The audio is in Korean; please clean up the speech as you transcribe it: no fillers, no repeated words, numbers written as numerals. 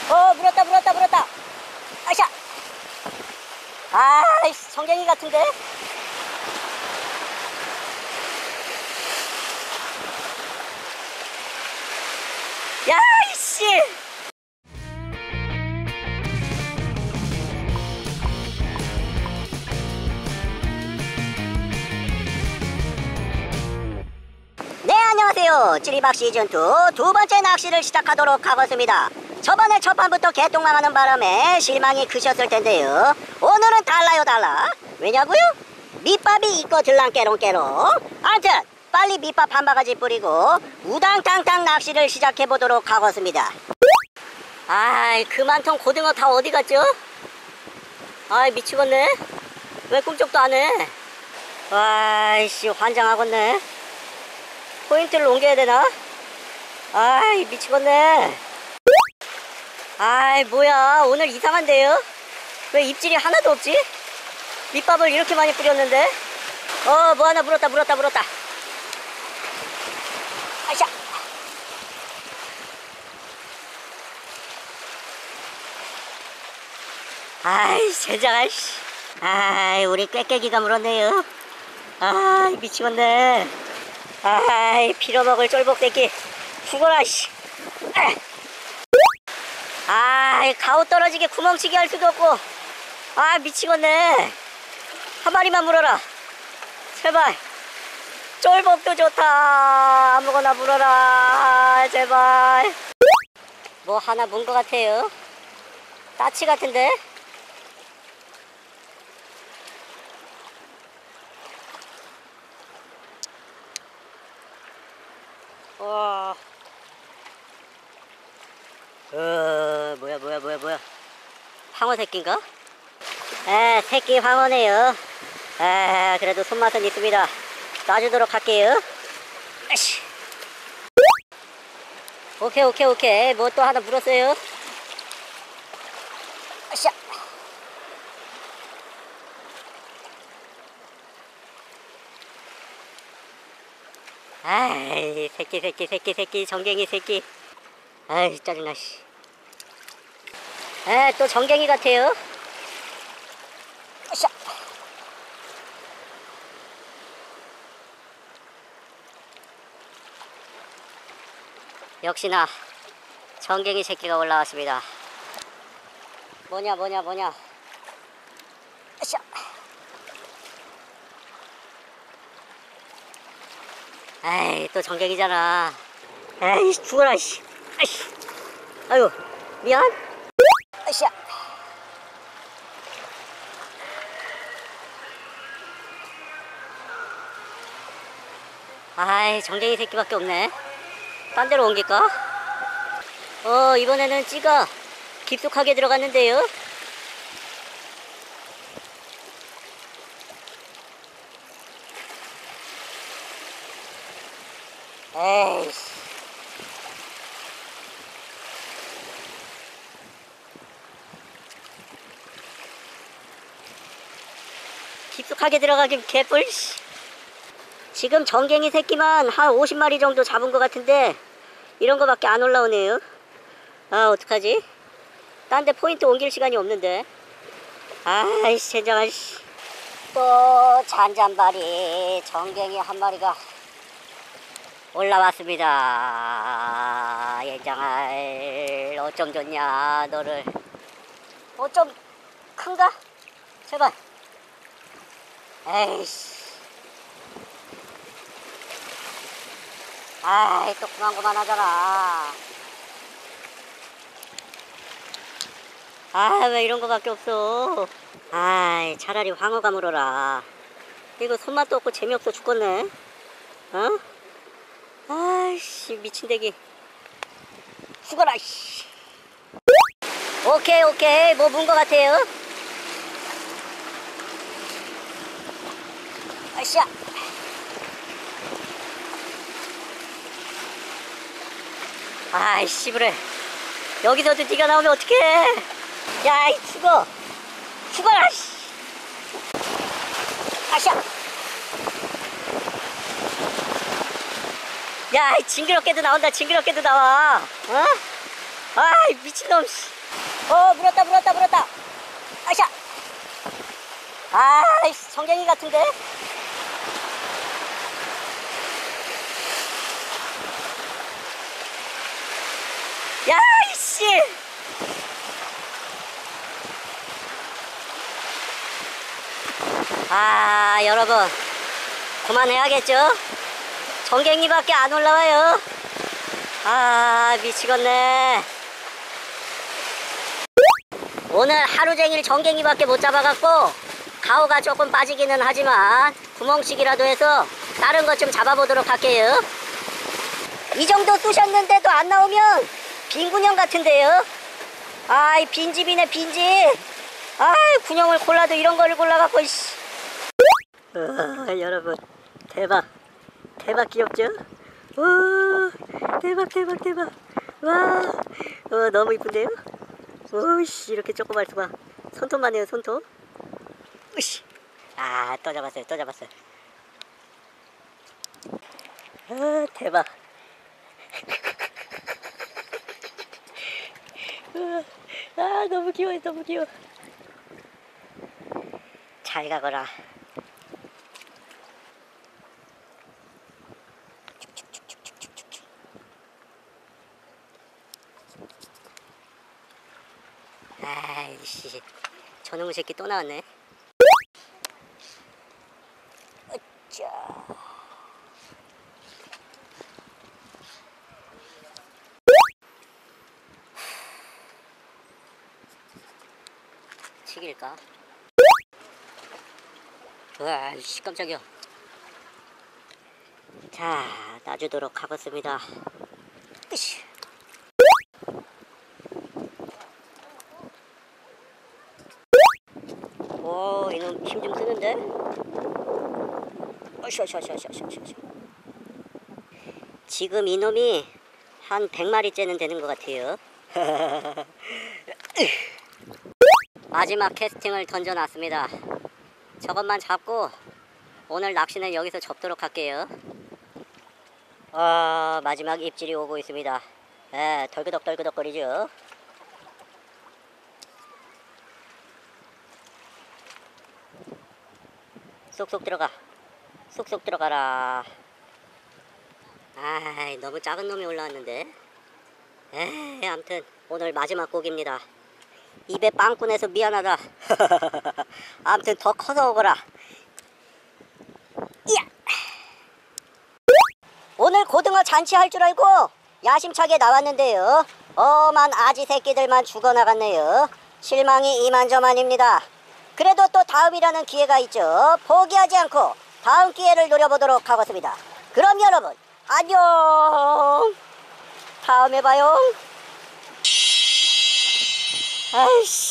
물었다 물었다 물었다. 아샤. 아이씨, 정갱이 같은데. 야 이씨. 네, 안녕하세요. 찌리박 시즌2 두 번째 낚시를 시작하도록 하겠습니다. 저번에 첫 판부터 개똥망하는 바람에 실망이 크셨을 텐데요. 오늘은 달라요, 달라. 왜냐고요? 밑밥이 있고 들랑깨롱깨롱. 아무튼 빨리 밑밥 한 바가지 뿌리고 우당탕탕 낚시를 시작해보도록 하겠습니다. 아이, 그만통 고등어 다 어디 갔죠? 아이, 미치겠네. 왜 꿈쩍도 안 해? 와이씨, 환장하겠네. 포인트를 옮겨야 되나? 아이, 미치겠네. 아이, 뭐야, 오늘 이상한데요? 왜 입질이 하나도 없지? 밑밥을 이렇게 많이 뿌렸는데? 뭐 하나 물었다 물었다 물었다. 아샤. 아이, 젠장. 아이씨. 아이, 우리 꾀깨기가 물었네요. 아이, 미치겠네. 아이, 빌어먹을 쫄복새끼 죽어라 씨. 아이, 가오 떨어지게 구멍치기 할 수도 없고. 아, 미치겠네. 한 마리만 물어라 제발. 쫄복도 좋다. 아무거나 물어라 제발. 뭐 하나 문 것 같아요. 따치 같은데. 와. 뭐야. 황어 새끼인가? 새끼 황어네요. 그래도 손맛은 있습니다. 놔주도록 할게요. 아이씨. 오케이. 뭐 또 하나 물었어요. 아샤. 아이, 새끼, 정갱이 새끼. 아이, 짜증나, 씨. 또 정갱이 같아요. 아샤. 역시나 정갱이 새끼가 올라왔습니다. 뭐냐. 아샤. 아이, 또 정갱이잖아. 아이, 죽어라 씨. 아이씨. 아유, 미안. 아샤. 아이, 정갱이 새끼밖에 없네. 딴 데로 옮길까? 이번에는 찌가 깊숙하게 들어갔는데요. 에이씨. 깊숙하게 들어가긴 개뿔. 지금 정갱이 새끼만 한 50마리 정도 잡은 것 같은데 이런 거밖에 안 올라오네요. 아, 어떡하지? 딴 데 포인트 옮길 시간이 없는데. 아이씨, 젠장. 또 잔잔바리 정갱이 한 마리가 올라왔습니다. yen장알, 어쩜 좋냐 너를. 좀 큰가? 제발. 에이씨. 아이, 또 그만하잖아. 왜 이런 거밖에 없어. 아이, 차라리 황어가 물어라. 이거 손맛도 없고 재미없어 죽겠네. 아이씨, 미친대기. 죽어라 씨. 오케이. 뭐 문 것 같아요. 아이씨야. 아이씨, 그래. 여기서도 네가 나오면 어떡해. 야, 이 죽어라 씨. 아샤. 야, 징그럽게도 나온다. 징그럽게도 나와. 아이 미친놈. 물었다. 아샤. 아이 성경이 같은데. 야 이씨. 아 여러분 그만해야겠죠? 정갱이밖에 안 올라와요. 아 미치겠네. 오늘 하루종일 정갱이밖에 못 잡아갖고 가오가 조금 빠지기는 하지만 구멍치기라도 해서 다른 것 좀 잡아보도록 할게요. 이 정도 쑤셨는데도 안 나오면 빈군형 같은데요. 아이 빈집이네 빈집. 아이 군형을 골라도 이런 거를 골라갖고 여러분 대박 귀엽죠? 오 대박. 와 너무 이쁜데요? 오이씨 이렇게 조그만 수가 손톱만 해요 손톱. 으씨 또 잡았어요. 대박. 너무 귀여워. 잘 가거라. 아이씨 저놈의 새끼 또 나왔네. 으쌰. 치길까? 와이씨 깜짝이야. 자 놔주도록 하겠습니다. 으쌰. 오 이놈 힘 좀 쓰는데? 지금 이놈이 한 100마리째는 되는 것 같아요. 마지막 캐스팅을 던져놨습니다. 저것만 잡고 오늘 낚시는 여기서 접도록 할게요. 마지막 입질이 오고 있습니다. 덜그덕 거리죠. 쏙쏙 들어가라. 너무 작은 놈이 올라왔는데. 아무튼 오늘 마지막 고기입니다. 입에 빵꾸내서 미안하다. 아무튼 더 커서 오거라. 이야! 오늘 고등어 잔치할 줄 알고 야심차게 나왔는데요. 엄한 아지 새끼들만 죽어나갔네요. 실망이 이만저만입니다. 그래도 또 다음이라는 기회가 있죠. 포기하지 않고 다음 기회를 노려보도록 하겠습니다. 그럼 여러분 안녕. 다음에 봐요. 아이씨.